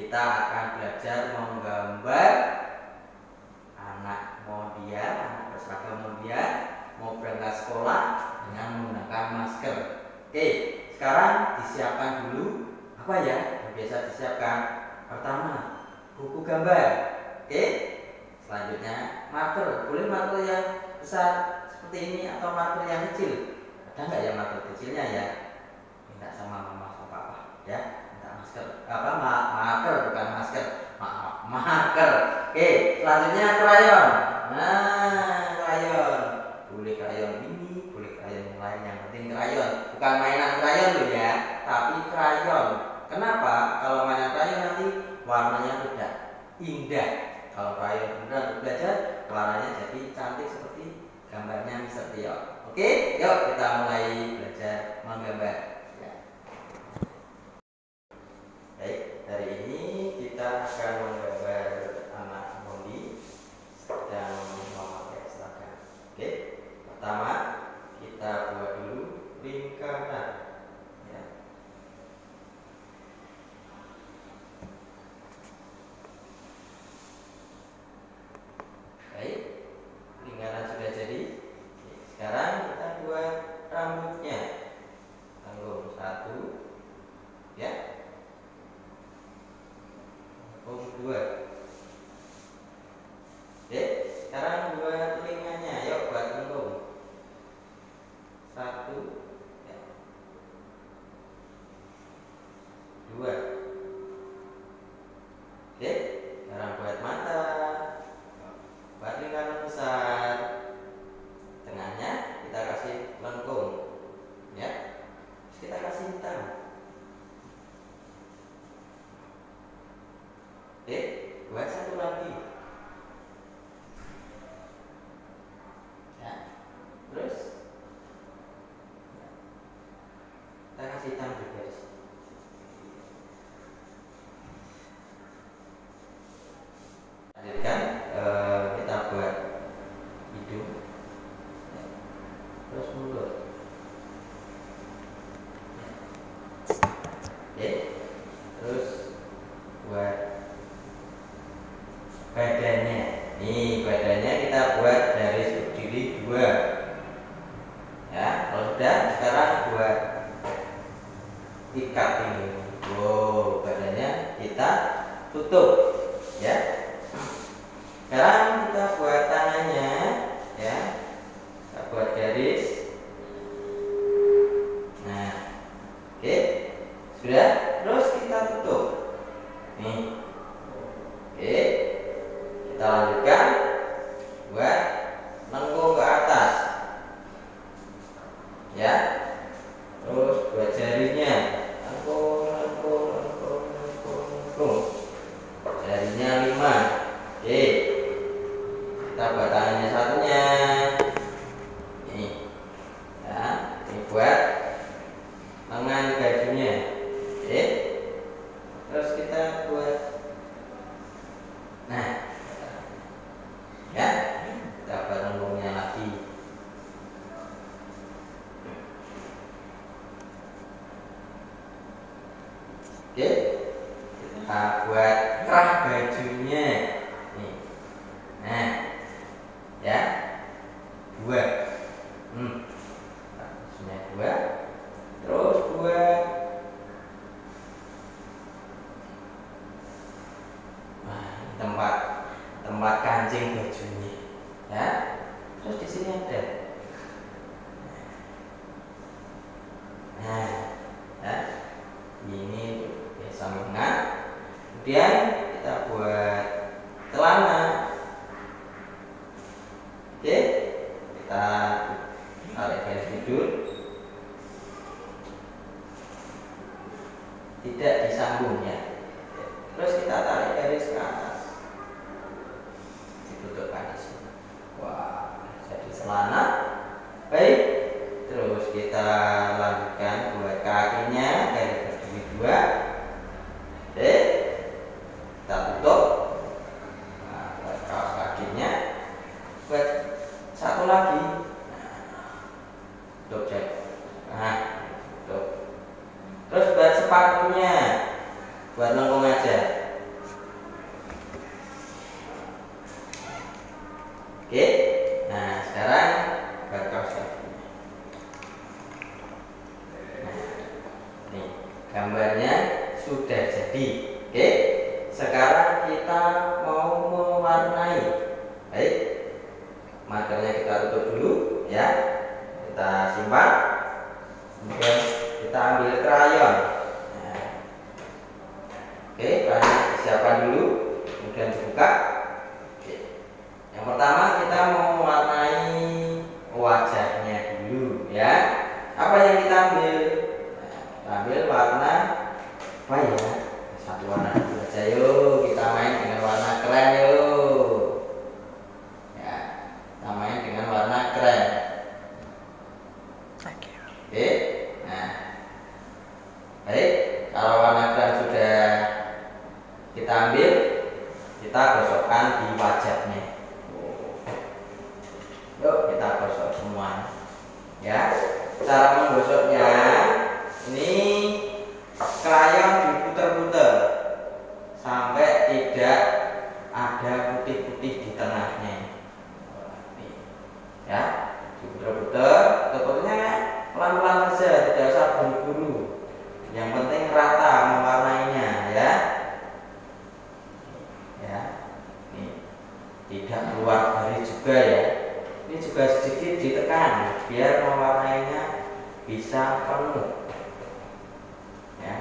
kita akan belajar menggambar anak berseragam Mondia mau berangkat sekolah dengan menggunakan masker. Oke, sekarang disiapkan dulu apa ya yang biasa disiapkan. Pertama, buku gambar. Oke, selanjutnya marker. Boleh marker yang besar seperti ini atau marker yang kecil. Ada nggak ya marker kecilnya ya? Minta sama mama sama papa ya. Minta masker. Marker bukan masker. Maaf, marker. Oke, selanjutnya krayon. Nah, krayon. Boleh krayon ini, boleh krayon yang lain. Yang penting krayon. Bukan mainan krayon loh ya, tapi krayon. Kenapa? Kalau mainan krayon nanti warnanya tidak indah. Kalau krayon beneran belajar, warnanya jadi cantik seperti gambarnya Mr. Tio. Oke, yuk kita mulai belajar menggambar. Ya. Baik, hari ini kita akan menggambar anak Mondi sedang memakai seragam. Oke, pertama kita buat dulu lingkaran. Ya. Baik, lingkaran sudah jadi. Sekarang kita buat rambutnya. Tanggung satu, ya. Tanggung dua. Oke, sekarang buat telinganya. Yuk buat tanggung satu, ya. Dua. Oke, sekarang buat mata. Buat lingkaran besar. Tengahnya kita kasih lengkung, ya. Terus kita kasih hitam. Oke, buat satu lagi, ya. Terus kita kasih hitam juga. Hadirkan, kita buat hidung. Terus mulut. Oke. Terus buat badannya. Nih, badannya kita buat garis berdiri 2. Ya, kalau sudah, sekarang buat ikat ini. Wow, badannya kita tutup, ya. Sekarang kita buat tangannya, ya. Kita buat garis. Nah, oke, sudah. Terus kita tutup. Nih, oke. Kita lanjutkan buat lengkung ke atas, ya. Terus buat jarinya, lengkung. Jarinya 5. Oke. Kita buat tangannya satunya. Nih, ya. Ini buat lengan bajunya. Oke. Terus kita buat, nah, ya, kita buat lenggungnya lagi. Oke, kita buat kerah bajunya. Nih, nah, ya, 2. Bajunya 2. Terus buat tempat kancing bajunya, ya. Terus di sini ada, nah, ya, ini sampingan. Kemudian kita buat celana. Oke, kita tarik garis tidur, tidak disambung, ya. Terus kita tarik garis ke atas, ditutupkan di sini. Wah, jadi celana. Baik, terus kita lanjutkan buat kakinya, garis berdiri 2. Oke, kita tutup. Nah, buat kaos kakinya, buat satu lagi. Tutup, cek. Nah, tutup. Terus buat sepatunya, buat lengkung aja. bahannya disiapkan dulu, kemudian dibuka. Oke. Yang pertama kita mau warnai wajahnya dulu ya. Apa yang kita ambil? Nah, kita ambil warna apa ya? Satu warna dulu aja yuk. Kita main dengan warna krem yuk. Ya, kita main dengan warna krem. Oke. Nah, baik. Kalau warna krem sudah kita ambil, kita gosokkan di wajahnya. Yuk kita gosok semua. Ya, cara menggosoknya ini krayon diputer-puter sampai tidak ada putih-putih di tengahnya. Ya, diputer-puter, puternya pelan-pelan saja, tidak usah buru-buru. Yang penting rata mewarnainya ya. Ya, ini tidak keluar dari juga ya. Ini juga sedikit ditekan biar mewarnainya bisa penuh. Ya.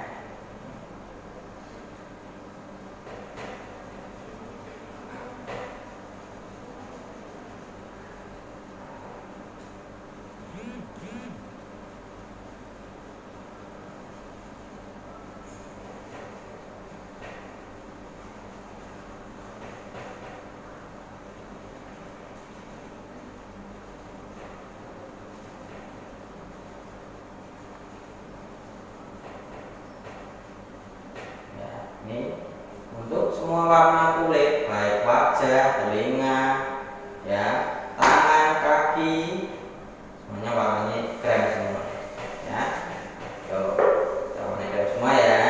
Ini untuk semua warna kulit, baik wajah, telinga, ya, tangan, kaki, semuanya warnanya krem semua. Ya, yuk kita warnai krem semua ya.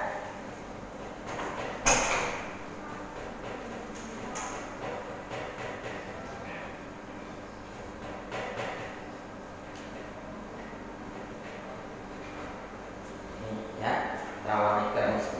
Ini ya, kita warnai krem semua.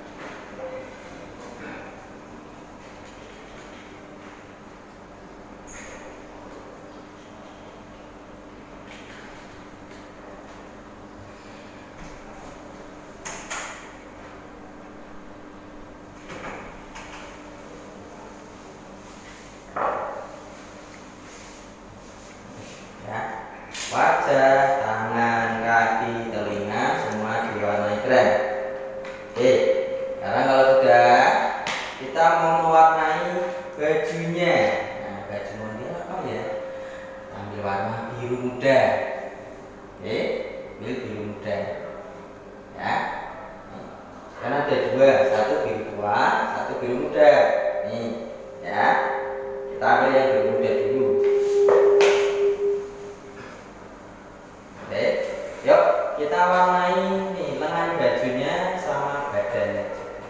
Wajah, tangan, kaki, telinga semua diwarnai krem. Oke, sekarang kalau sudah, kita mau mewarnai bajunya. Nah, baju model apa ya? Ambil warna biru muda. Oke, ambil biru muda. Ya, karena ada dua, satu biru tua, satu biru muda. Nih, ya, kita ambil yang biru muda dulu. Yuk kita warnai nih lengan bajunya sama badannya.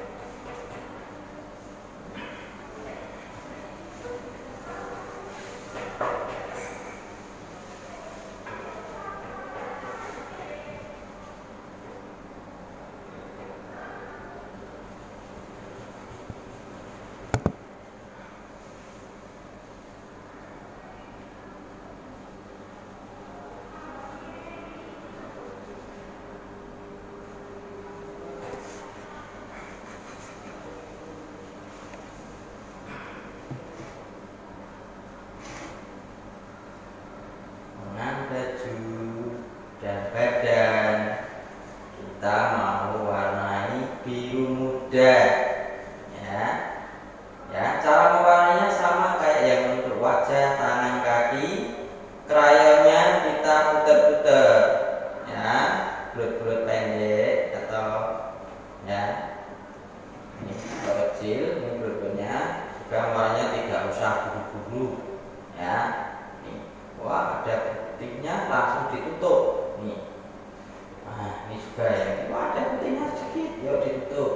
Baju dan badan kita mau warnai biru muda ya. Ya, cara mewarnainya sama kayak yang untuk wajah, tangan, kaki. Krayonnya kita putar-putar ya, bulat-bulat pendek atau ya ini kecil, ini bulat-bulatnya juga warnanya tidak usah buru-buru ya. Wah, ada putihnya langsung ditutup nih. Nah, ini juga ya. Wah, ada putihnya sedikit, yuk ditutup.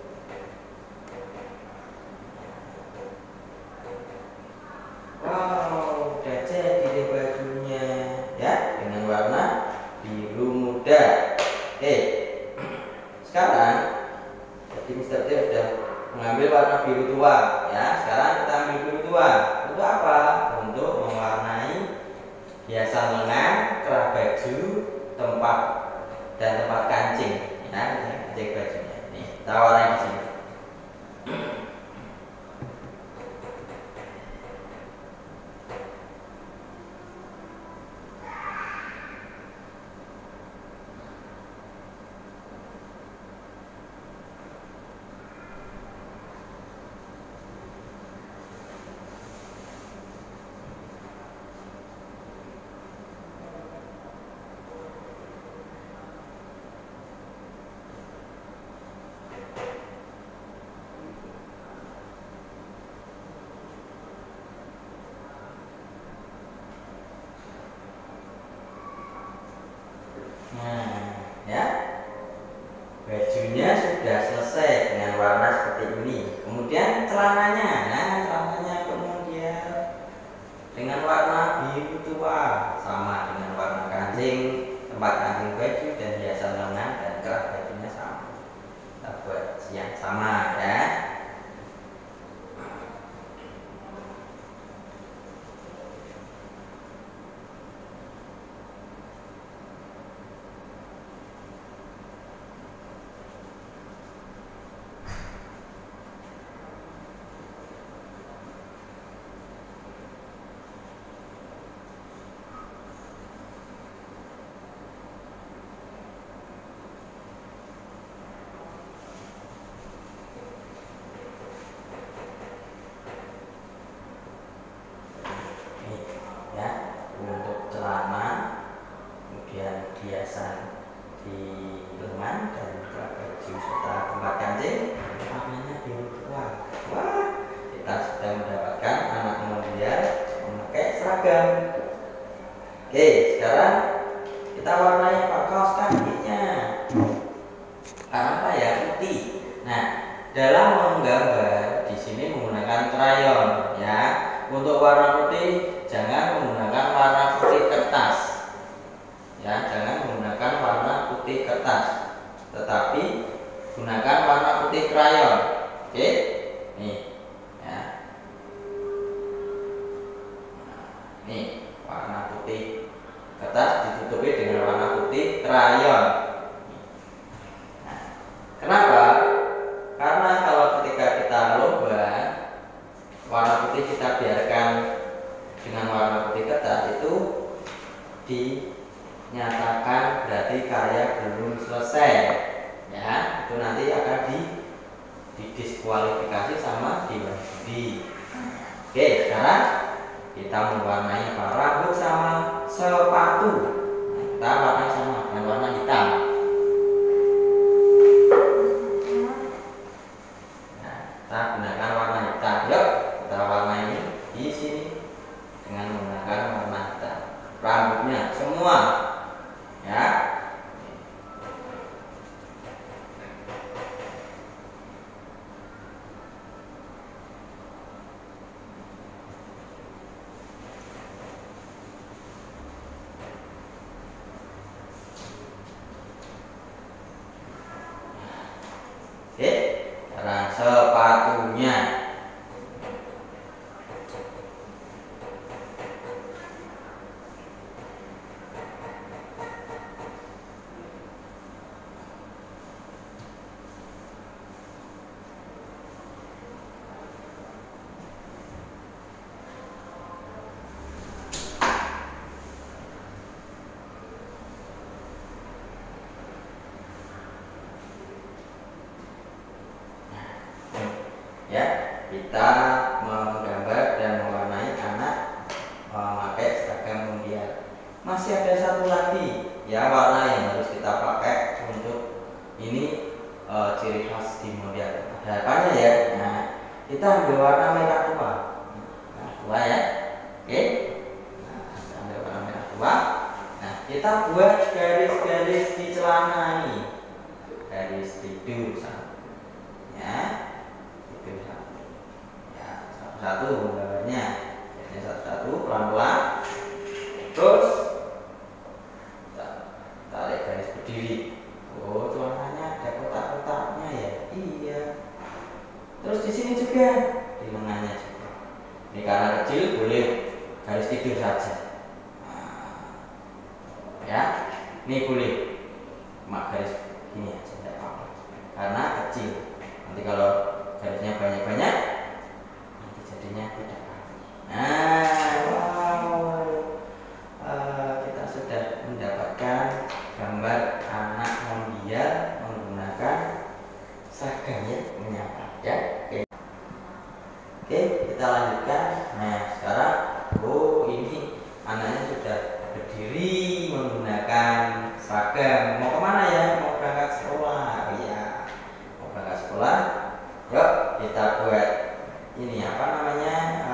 Wow, udah jadi deh bajunya ya, dengan warna biru muda. Oke, sekarang jadi Mr. T sudah mengambil warna biru tua ya. Sekarang kita ambil biru tua. Untuk apa? Untuk mewarnai hiasan lengan, kerah baju, tempat dan tempat kancing, ya, kancing bajunya. Nih, kita warnai di sini. ya. Untuk celana, kemudian hiasan di lengan dan baju serta tempat kancing warnanya biru tua. Wah, kita sudah mendapatkan anak model memakai seragam. Oke, sekarang kita warnai kaos kakinya. Apa ya? Putih. Nah, dalam menggambar di sini menggunakan krayon ya. Untuk warna putih jangan menggunakan warna putih kertas. Ya, jangan menggunakan warna putih kertas. Tetapi gunakan warna putih krayon. Oke? Nih. Ya. Nih, warna putih kertas ditutupi dengan warna putih krayon. Nah, kenapa? Karena kalau ketika kita lomba warna putih kita biarkan dengan warna putih kertas itu dinyatakan berarti karya belum selesai ya, itu nanti akan didiskualifikasi sama diwajib. Oke, sekarang kita mewarnai rambut sama sepatu. Nah, kita warnai sama dengan warna hitam. Nah, kita gunakan warna hitam. Yuk, kita warnai di sini dengan menggunakan warna hitam. Rambutnya semua ya. Oke, sekarang sepatunya. Ya, kita menggambar dan mewarnai anak memakai seragam model. Masih ada satu lagi ya warna yang harus kita pakai untuk ini ciri khas di model. Ada apanya ya? Nah, kita ambil warna merah tua. Nah, tua ya. Oke. Nah, kita ambil warna merah tua. Nah, kita buat garis-garis di celana ini. Garis tidur ya. Ya, satu-satu gambarnya. Ini satu-satu pelan-pelan. Terus tarik garis berdiri. Oh, warnanya ada kotak-kotaknya ya. Iya. Terus di sini juga di lengannya juga. Ini karena kecil boleh garis tidur saja. Nah, ya, ini boleh cuma garis ini aja tidak apa-apa. Karena kecil. Nanti kalau garisnya banyak-banyak nanti jadinya tidak rapi. Nah, wow, kita sudah mendapatkan gambar anak mondial menggunakan seragam ya, menyapa ya. Oke, kita lanjutkan. Nah, sekarang ini anaknya sudah berdiri menggunakan seragam. Mau kemana ya? Mau berangkat sekolah ya. Mau berangkat sekolah. Yuk kita buat ini apa namanya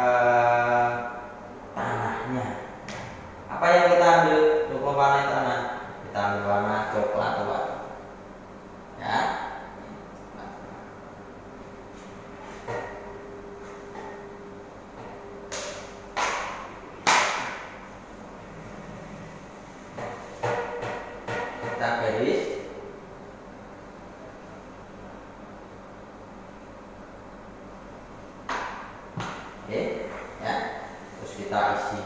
tanahnya. Apa yang kita ambil untuk mewarnai tanah? Kita ambil warna coklat tua ya. Kita garis. Oke, ya. Terus kita isi.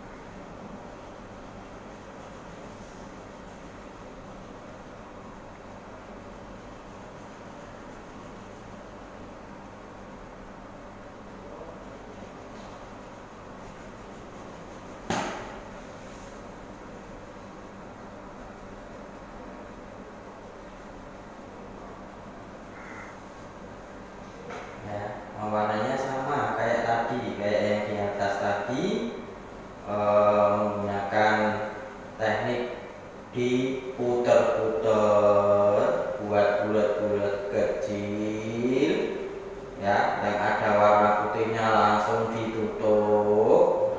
Warnanya sama kayak tadi, kayak yang di atas tadi, menggunakan teknik diputer-puter buat bulat-bulat kecil, ya. Yang ada warna putihnya langsung ditutup.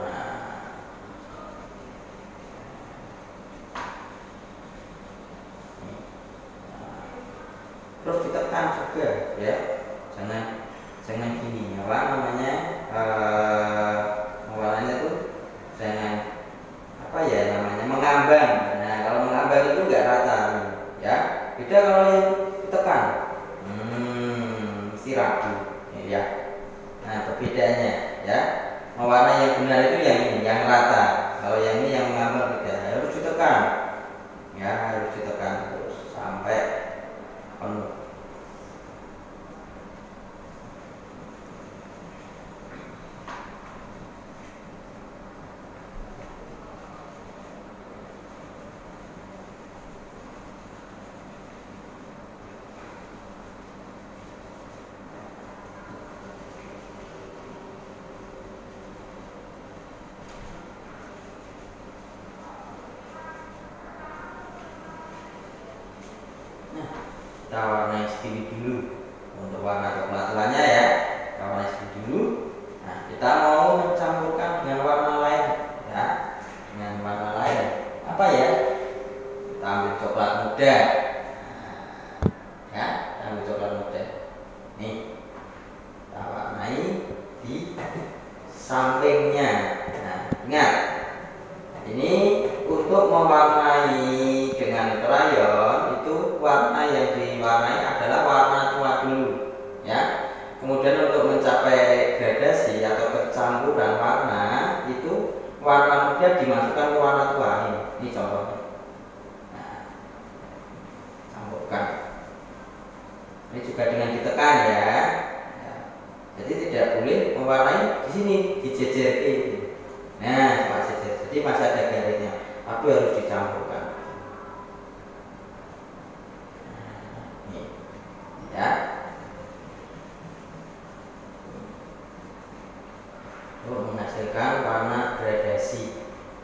Terus ditekan juga, ya. Jangan gini, apa namanya, warnanya tuh jangan mengambang. Nah, kalau mengambang itu enggak rata, ya. Beda kalau yang ditekan, mesti ragu, ya. Nah, perbedaannya, ya. Warna yang benar itu yang ini, yang rata. Kalau yang ini yang mengambang tidak, harus ditekan, ya, harus ditekan terus sampai penuh. Kita warnai segini dulu untuk warna kekelatuannya, ya. Kita warnai segini dulu. Nah, kita mau mencampurkan dengan warna lain, ya. Dengan warna lain apa, ya? Kita ambil coklat muda, ya. Kita ambil coklat muda. Nih, kita warnai di sampingnya. Nah, ingat, ini untuk mewarnai dengan krayon itu warna yang diwarnai adalah warna tua dulu, ya. Kemudian untuk mencapai gradasi atau kecampuran warna itu warna muda dimasukkan ke warna tua. Ini contohnya. Nah, campurkan. Ini juga dengan ditekan, ya. Jadi tidak boleh mewarnai di sini, dijejer ini. Nah, cuma jejer. Jadi masih ada garisnya, tapi harus dicampurkan. Ya, untuk menghasilkan warna gradasi.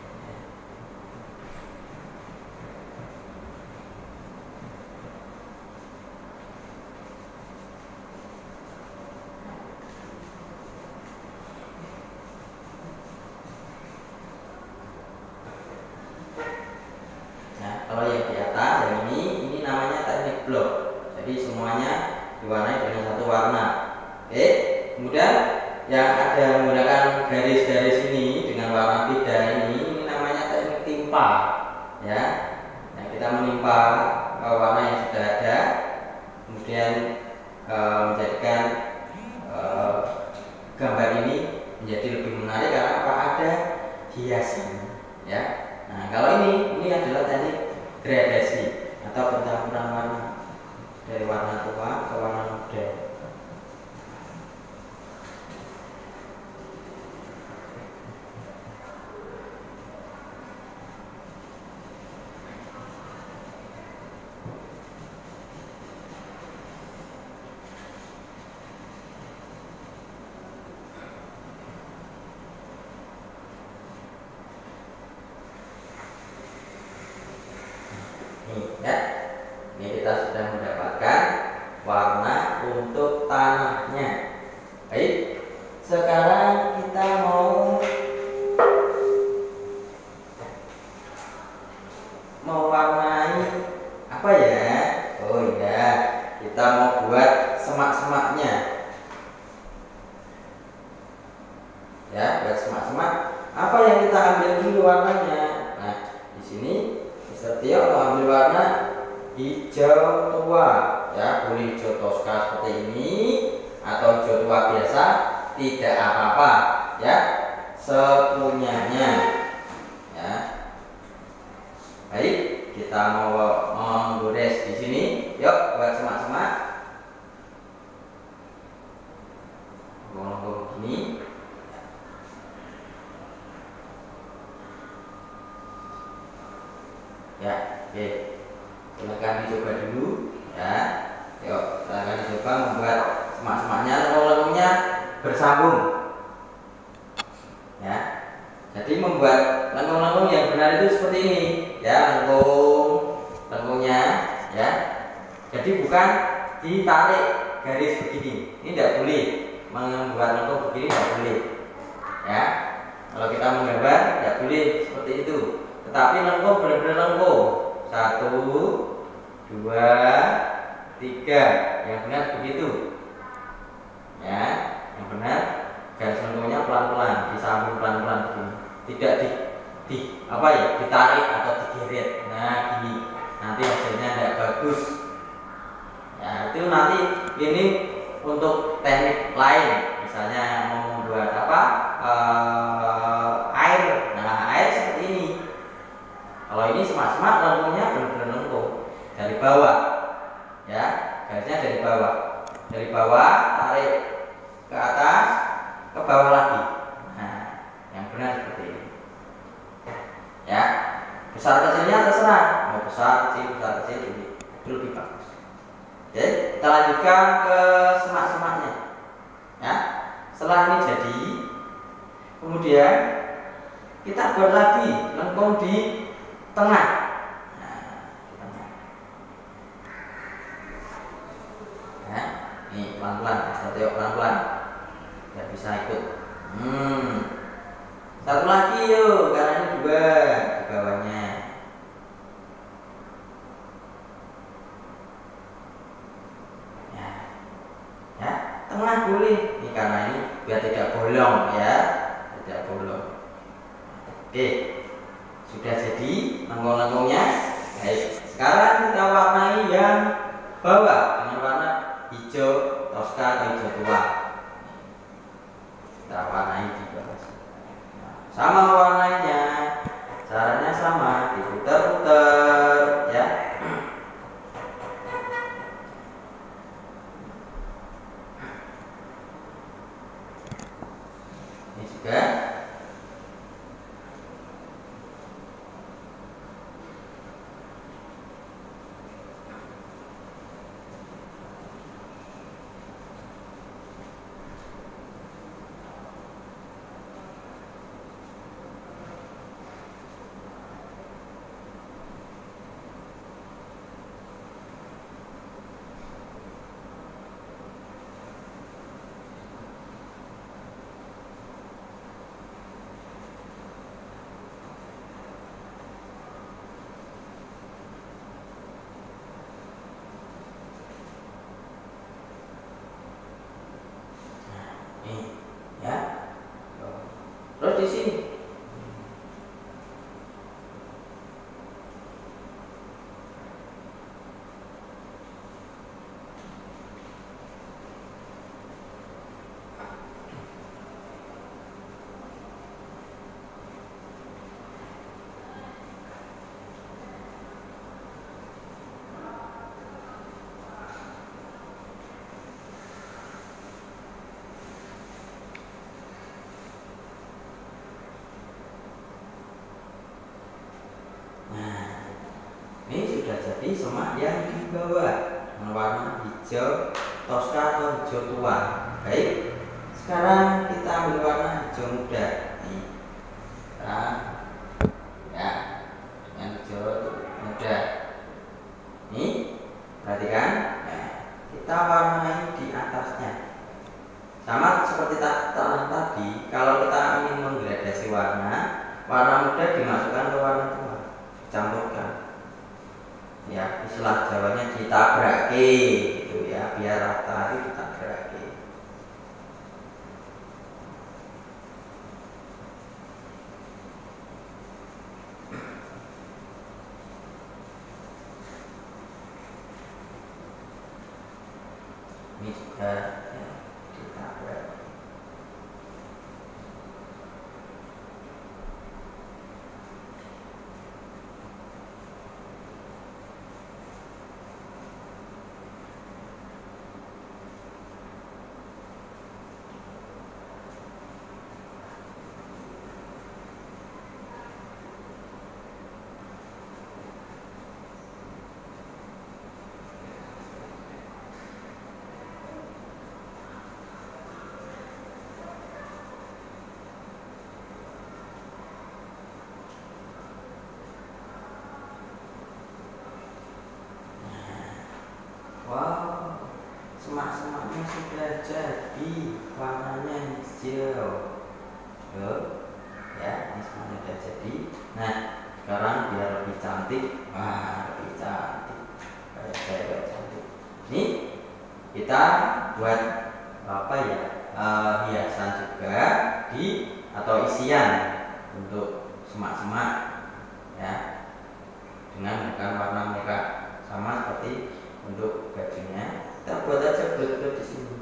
Nah, kalau yang di atas, yang ini namanya teknik blok. Jadi semuanya diwarnai dengan satu warna. Oke, kemudian yang ada menggunakan garis-garis ini dengan warna beda ini namanya teknik timpa, ya. Nah, kita menimpa warna yang sudah ada, kemudian menjadikan gambar ini menjadi lebih menarik karena apa, ada hiasan, ya. Nah, kalau ini adalah teknik gradasi atau pencampuran warna dari warna tua ke warna muda. Ya, ini kita sudah mendapatkan warna untuk tanahnya. Baik, sekarang kita mau mewarnai apa, ya? Oh iya, kita mau buat semak-semaknya, ya. Buat semak-semak, apa yang kita ambil dulu warnanya? Nah, di sini Mr. Tio mau ambil warna hijau tua, ya. Boleh hijau toska seperti ini atau hijau tua biasa, tidak apa-apa ya, sepunyanya ya. Baik, kita mau menggores di sini. Yuk buat semak-semak begini ya. Oke, silakan dicoba dulu ya. Yuk, silakan dicoba membuat semak-semaknya, lengkung-lengkungnya bersambung ya. Jadi membuat lengkung-lengkung yang benar itu seperti ini ya, lengkungnya ya. Jadi bukan ditarik garis begini, ini tidak boleh. Membuat lengkung begini tidak boleh ya. Kalau kita menggambar tidak boleh seperti itu, tetapi lengkung benar-benar lengkung. 1, 2, 3, yang benar begitu ya. Yang benar garis lengkungnya pelan-pelan, disambung pelan-pelan begini, tidak ditarik atau digeret. Nah gini, nanti hasilnya tidak bagus ya. Itu nanti ini untuk teknik lain, misalnya mau membuat air. Nah air seperti ini. Kalau ini semak-semak lengkungnya benar-benar lengkung dari bawah ya, garisnya dari bawah tarik ke atas, ke bawah lagi. Nah yang benar seperti ini ya. Besar kecilnya terserah, mau besar kecil ini itu lebih bagus. Oke, kita lanjutkan ke semak-semaknya ya. Setelah ini jadi, kemudian kita buat lagi lengkung di tengah. Nah, di tengah ya. Ini pelan-pelan, saya pelan-pelan nggak bisa ikut. Satu lagi yuk, karena ini 2 di bawahnya. Ya, tengah boleh. Ini karena ini biar tidak bolong ya, tidak bolong. Oke, sudah jadi lengkung-lengkungnya. Baik, sekarang kita warnai yang bawah dengan warna hijau toska atau hijau tua. Kita warnai di bawah. Sama warnanya, caranya sama, diputar-putar ya. Ini juga ya. Terus di sini sudah jadi semak yang di bawah dengan warna hijau toska atau hijau tua. Baik, sekarang kita ambil warna hijau muda. Nih, sekarang ya dengan hijau muda. Nih, perhatikan. Nah, kita warnai di atasnya. Sama seperti tadi, kalau kita ingin menggradasi warna muda dimasukkan ke warna tua, dicampurkan. Ya, istilah Jawanya ditabrake gitu ya, biar rata itu ditabrake. Ini juga ya, ditabrak. semaknya sudah jadi, warnanya hijau. Tuh, ya, ini semuanya sudah jadi. Nah, sekarang biar lebih cantik, lebih cantik, kayak cewek cantik. Nih, kita buat apa ya? Hiasan juga atau isian untuk semak-semak, ya, dengan menggunakan warna merah, sama seperti untuk bajunya. Kita buat aja bulat-bulat di sini.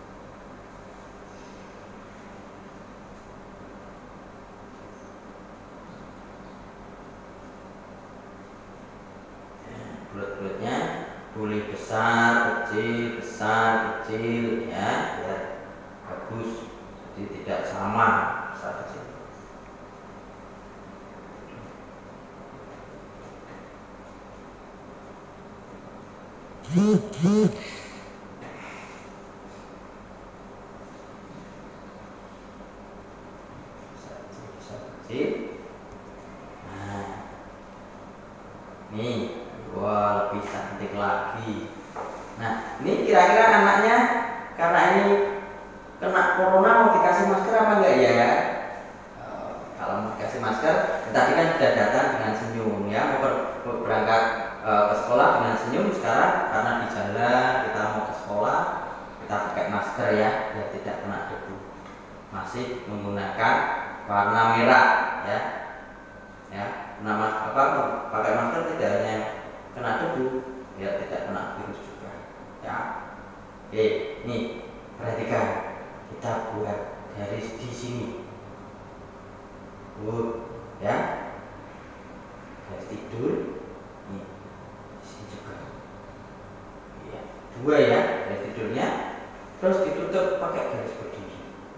Bulat-bulatnya boleh besar, kecil, ya, biar bagus. Jadi tidak sama besar kecil. Nah, nih, wah, lebih cantik lagi. Nah, ini kira-kira anaknya karena ini kena corona mau dikasih masker apa enggak ya? Kalau mau dikasih masker, tadi kan sudah datang dengan senyum, ya, mau berangkat ke sekolah dengan senyum. Sekarang karena di jalan kita mau ke sekolah, kita pakai masker, ya, biar tidak kena debu. Masih menggunakan warna merah, ya, pakai masker tidak hanya kena debu, biar tidak kena virus juga, ya. Oke, nih perhatikan, kita buat garis di sini, ya, garis tidur, nih, di sini juga, ya, 2 ya, garis tidurnya, terus ditutup pakai garis berdiri.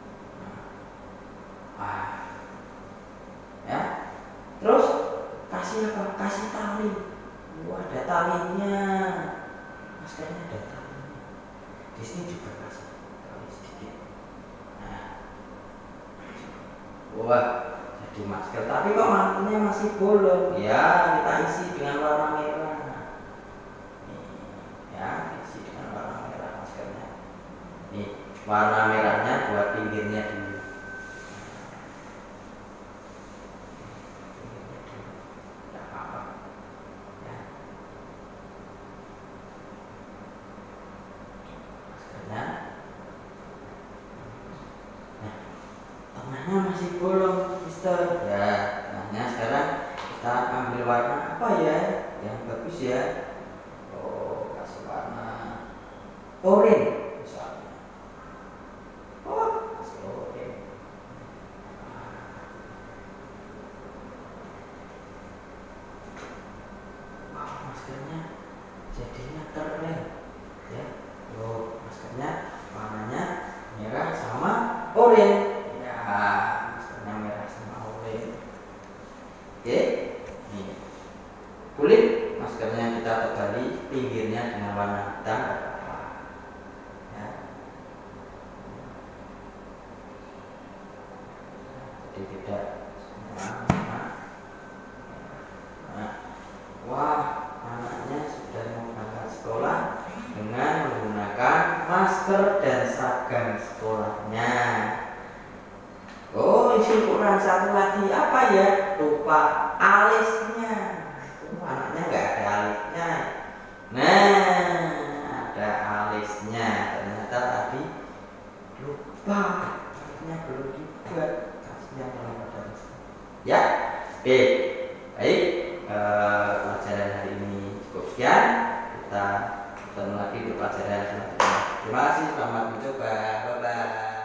Ya, terus kasih apa? Kasih tali. Ada talinya, maskernya ada talinya. Di sini juga kasih tali sedikit. Nah, wah, jadi masker. Tapi kok mangkuknya masih bolong? Ya, kita isi dengan warna merah. Nih, ya, isi dengan warna merah maskernya. Nih, warna merahnya buat pinggirnya dulu. Tengahnya masih bolong, Mister. Ya, tengahnya sekarang kita ambil warna apa ya yang bagus, ya. Oh, kasih warna oranye misalnya. Oh, kasih oranye. Wah, maskernya jadinya keren, ya. Oh, maskernya warnanya merah sama oranye. Maskernya merah sama oranye. Oke, nih, kulit maskernya kita tebali, pinggirnya dengan warna hitam, ya. Jadi tidak semua. Nah, wah, anaknya sudah mau berangkat sekolah dengan menggunakan masker dan seragam sekolahnya. Oh, isi ukuran satu lagi apa ya? Lupa alisnya. Anaknya nggak ada alisnya. Nah, ada alisnya. Ternyata tadi lupa, alisnya belum dibuat. Kasihnya pada ya. Oke, baik. Pelajaran hari ini cukup sekian. Kita ketemu lagi di pelajaran selanjutnya. Terima kasih, selamat mencoba. Bye bye.